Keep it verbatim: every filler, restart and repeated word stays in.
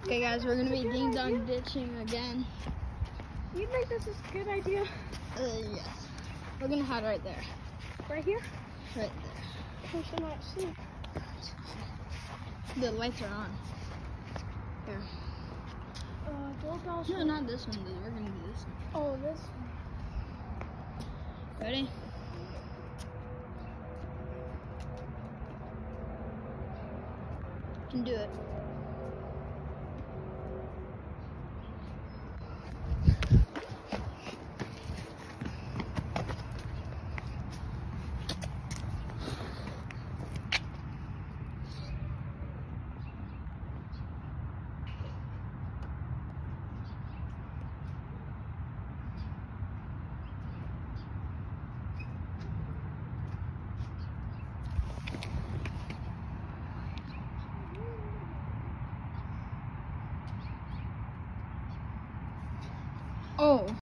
Okay, guys, we're gonna be ding dong ditching again. You think this is a good idea? Uh, yes. We're gonna hide right there. Right here? Right there. We should not see. The lights are on. Here. Uh, doorbell's No, not this one. We're gonna do this one. Oh, this one. Ready? You can do it. Oh.